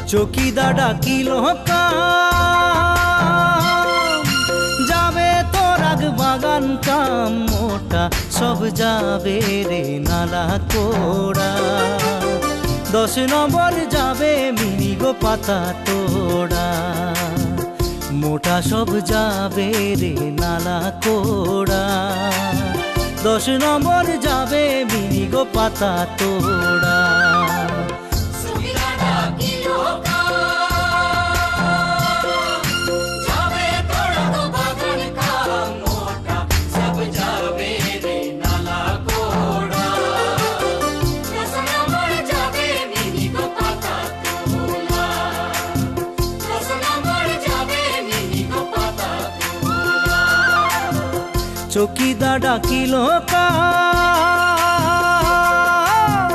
চকিদার ডাকিল কাম, যাবে তোর আগ বাগান কাম, মোটা সব যাবে রে নালা কোড়া। 10 নম্বর যাবে মিনি গো পাতা তোড়া, মোটা সব যাবে রে নালা কোড়া। 10 নম্বর যাবে মিনি গো পাতা তোড়া। চকিদার ডাকিল কাম,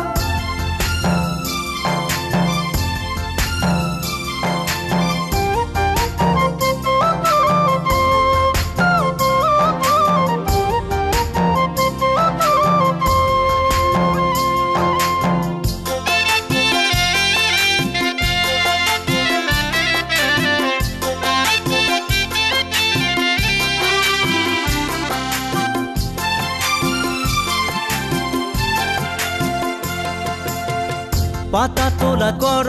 পাতা তোলা কর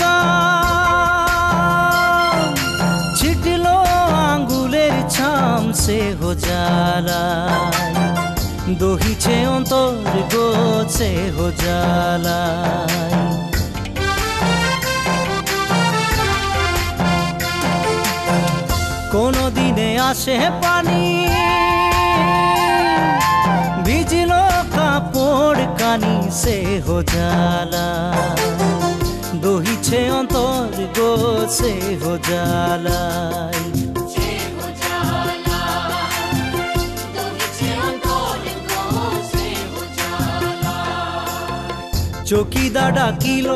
কাম, ছিটলো আঙ্গুলের ছাম সে হো জ্বালায়, দহিছে অন্তর গো সে হো জ্বালায়। কোনো দিনে আসে পানি, ভিজলো কাপড় কানি সে হো জ্বালায়, দহিছে অন্তর গো সে হো জ্বালায়। চকিদার ডাকিল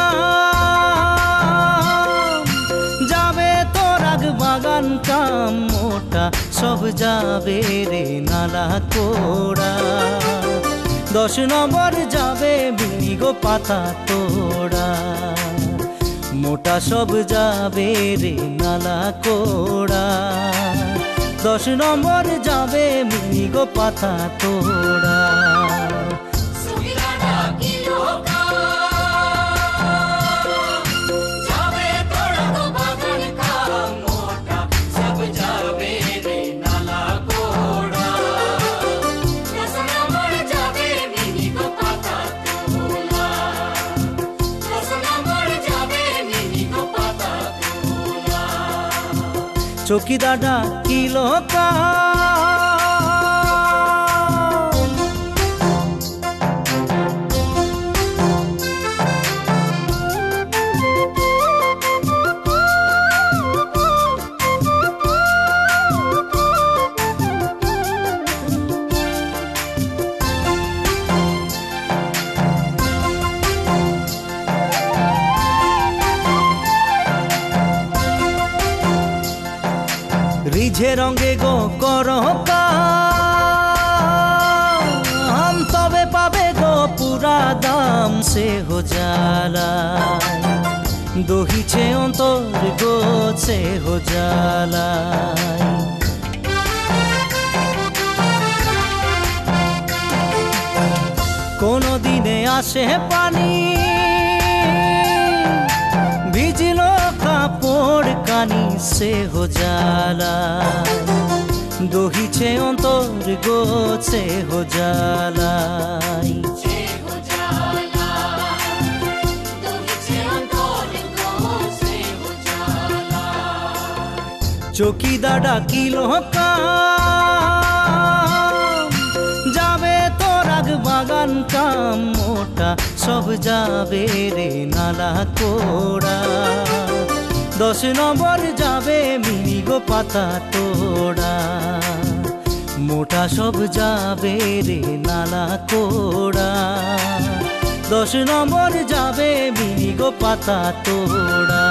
কাম, যাবে তোর আগ বাগান কাম, মোটা সব যাবে রে নালা কোড়া। 10 নম্বর যাবে মিনি গো পাতা তোড়া, মোটা সব যাবে রে নালা কোড়া। 10 নম্বর যাবে মিনি গো পাতা তোড়া। চকিদার ডাকিল কাম, রিঝে রঙে গো কর কাম, তবে পাবে গো পুরা দাম সে হো জ্বালায়, দহিছে অন্তর গো সে হো জ্বালায়। কোনো দিনে আসে পানি, ভিজলো কাপড় কানি সে হো জ্বালায়, দহিছে অন্তর গো সে হো জ্বালায়। চকিদার ডাকিল কাম, যাবে তোর আগ বাগান কাম, মোটা সব যাবে রে নালা কোড়া। 10 নম্বর যাবে মিনি গো পাতা তোড়া, মোটা সব যাবে রে নালা কোড়া। 10 নম্বর যাবে মিনি গো পাতা তোড়া।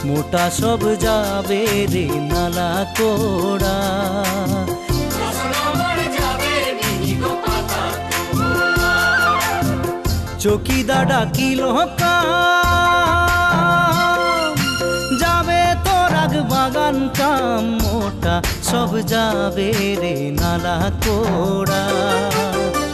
মোটা সব যাবে রে নালা কোড়া। চকিদা ডাকিল কাম, যাবে তোর আগ বাগান কাম, মোটা সব যাবে রে নালা কোড়া।